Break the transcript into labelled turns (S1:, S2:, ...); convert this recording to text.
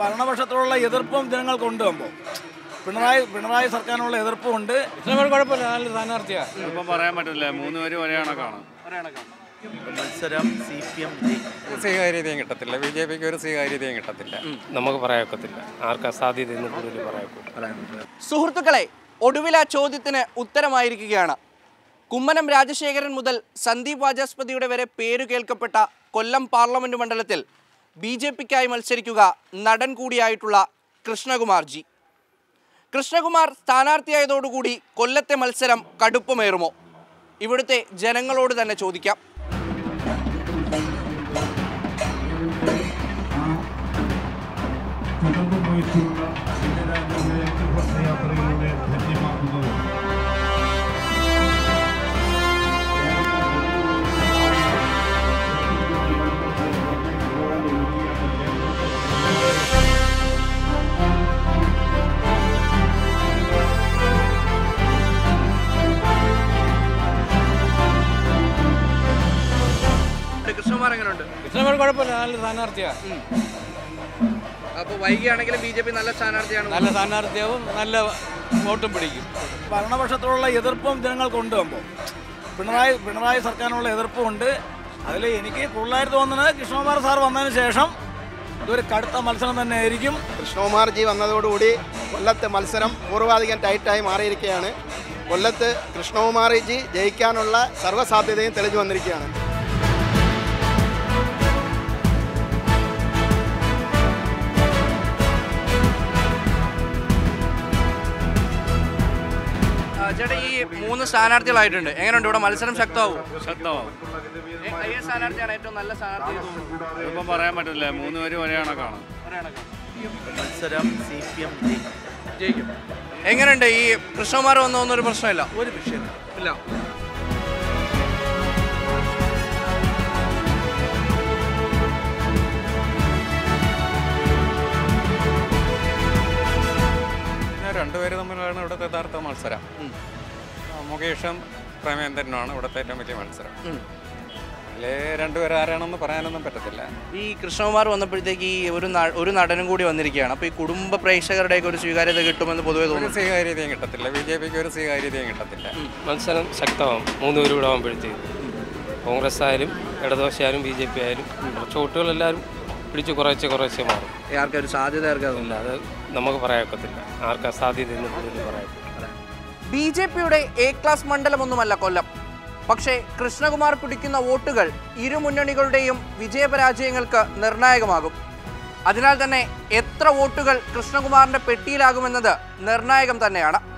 S1: ഭരണപക്ഷത്തോടുള്ള എതിർപ്പും ജനങ്ങൾക്കുണ്ട്. പിണറായി സർക്കാരിനുള്ള എതിർപ്പുമുണ്ട്.
S2: കുഴപ്പമില്ല, നല്ല സ്ഥാനാർത്ഥിയാണ്.
S3: ഇപ്പം പറയാൻ പറ്റില്ല, 3 പേരും ഒരേ കണക്കാണ്.
S1: മത്സരം CPM
S2: സ്വീകാര്യതയും കിട്ടത്തില്ല, BJPക്ക് ഒരു സ്വീകാര്യതയും കിട്ടത്തില്ല. നമുക്ക് പറയാക്കത്തില്ല, ആർക്കാ സാധ്യത എന്ന് കൂടുതൽ പറയാം.
S4: സുഹൃത്തുക്കളെ, ഒടുവിൽ ആ ചോദ്യത്തിന് ഉത്തരമായിരിക്കുകയാണ്. കുമ്മനം രാജശേഖരൻ മുതൽ സന്ദീപ് വാചസ്പതിയുടെ വരെ പേരു കേൾക്കപ്പെട്ട കൊല്ലം പാർലമെന്റ് മണ്ഡലത്തിൽ BJPക്കായി മത്സരിക്കുക നടൻ കൂടിയായിട്ടുള്ള കൃഷ്ണകുമാർ ജി. കൃഷ്ണകുമാർ സ്ഥാനാർത്ഥിയായതോടുകൂടി കൊല്ലത്തെ മത്സരം കടുപ്പമേറുമോ? ഇവിടുത്തെ ജനങ്ങളോട് തന്നെ ചോദിക്കാം. കൃഷ്ണകുമാർ എങ്ങനെയുണ്ട്?
S2: കൃഷ്ണകുമാർ കുഴപ്പമില്ല, നല്ല സ്ഥാനാർത്ഥിയാണ്.
S4: അപ്പോൾ വൈകിയാണെങ്കിലും BJP നല്ല സ്ഥാനാർത്ഥിയാണ്.
S2: നല്ല സ്ഥാനാർത്ഥിയാവും, നല്ല വോട്ടും പിടിക്കും.
S1: ഭരണപക്ഷത്തോടുള്ള എതിർപ്പും ജനങ്ങൾക്കുണ്ട്. പിണറായി സർക്കാരിനുള്ള എതിർപ്പുമുണ്ട്. അതിൽ എനിക്ക് കൂടുതലായിട്ട് തോന്നുന്നത് കൃഷ്ണകുമാർ സാർ വന്നതിന് ശേഷം ഇതൊരു കടുത്ത മത്സരം തന്നെ ആയിരിക്കും.
S5: കൃഷ്ണകുമാർ ജി വന്നതോടുകൂടി കൊല്ലത്തെ മത്സരം പൂർവാധികം ടൈറ്റായി മാറിയിരിക്കുകയാണ്. കൊല്ലത്ത് കൃഷ്ണകുമാർ ജി ജയിക്കാനുള്ള സർവ്വസാധ്യതയും തെളിഞ്ഞു വന്നിരിക്കുകയാണ്.
S4: ചേട്ടാ, ഈ 3 സ്ഥാനാർത്ഥികളായിട്ടുണ്ട്, എങ്ങനെയുണ്ട് ഇവിടെ മത്സരം? ശക്തമാവും. സ്ഥാനാർത്ഥിയാണ് ഏറ്റവും നല്ല സ്ഥാനാർത്ഥി?
S3: ഇപ്പം പറയാൻ പറ്റില്ല, 3 പേരും ഒരേ കണക്കാണ്.
S1: മത്സരം CPM
S4: ജയിക്കും. എങ്ങനെയുണ്ട് ഈ കൃഷ്ണകുമാർ വന്നൊന്നൊരു പ്രശ്നമില്ല?
S1: ഒരു വിഷയം
S4: ഇല്ല.
S2: രണ്ടുപേര് തമ്മിലാണ് ഇവിടുത്തെ യഥാർത്ഥ മത്സരം. മുകേഷും പ്രേമേന്ദ്രനുമാണ് ഇവിടുത്തെ ഏറ്റവും വലിയ മത്സരം. അതിലെ രണ്ടുപേരും ആരാണെന്ന് പറയാനൊന്നും പറ്റത്തില്ല.
S4: ഈ കൃഷ്ണകുമാർ വന്നപ്പോഴത്തേക്ക് ഈ ഒരു നടനും കൂടി വന്നിരിക്കുകയാണ്. അപ്പോൾ ഈ കുടുംബ പ്രേക്ഷകരുടെയൊക്കെ ഒരു സ്വീകാര്യത കിട്ടുമെന്ന് പൊതുവെ തോന്നുന്നു.
S2: സ്വീകാര്യതയും കിട്ടത്തില്ല, BJPക്ക് ഒരു സ്വീകാര്യതയും കിട്ടത്തില്ല.
S6: മത്സരം ശക്തമാവും 3 പേരും കൂടെ ആകുമ്പോഴത്തേക്ക്. കോൺഗ്രസ് ആയാലും ഇടതുപക്ഷ ആയാലും BJP ആയാലും കുറച്ച് വോട്ടുകളെല്ലാവരും പിടിച്ച് കുറേശ്ശെ മാറും.
S4: ആർക്കൊരു സാധ്യത
S6: ഇല്ല, അത് നമുക്ക് പറയാക്കത്തില്ല, ആർക്കാ സാധ്യത എന്ന് കൂടുതൽ പറയാം.
S4: BJPയുടെ A ക്ലാസ് മണ്ഡലമൊന്നുമല്ല കൊല്ലം. പക്ഷേ കൃഷ്ണകുമാർ പിടിക്കുന്ന വോട്ടുകൾ ഇരു മുന്നണികളുടെയും വിജയപരാജയങ്ങൾക്ക് നിർണായകമാകും. അതിനാൽ തന്നെ എത്ര വോട്ടുകൾ കൃഷ്ണകുമാറിന്റെ പെട്ടിയിലാകുമെന്നത് നിർണായകം തന്നെയാണ്.